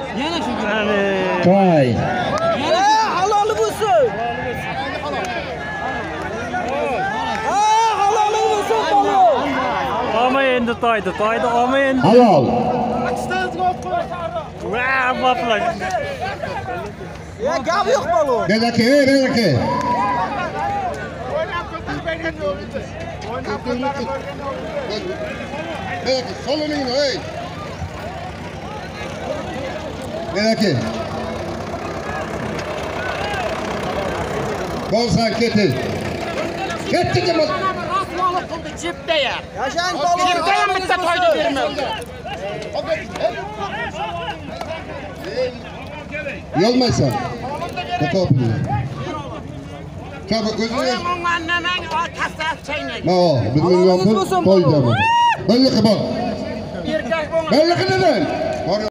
Yana shu. To'y. Halol bo'lsin. Halol bo'lsin polvon. Ama endi to'ydi ama endi. Halol. Va botlash. Ya gap yo'q polvon. Bedaki. Bedaki, solunun hey. Bedaki. Bolsan ketin. Ketdi ki Rasmolib qildi chipda ya. Yashan polvon. Chipda ham bitta to'yga bermaydi. Yolmaysan. Bakopni. Kabe özüne. Mongannaman kasat chaynaydi. Ma o, bizning yo'q to'yda. Belli qilib. Erkak bo'lgan. Belli qilib.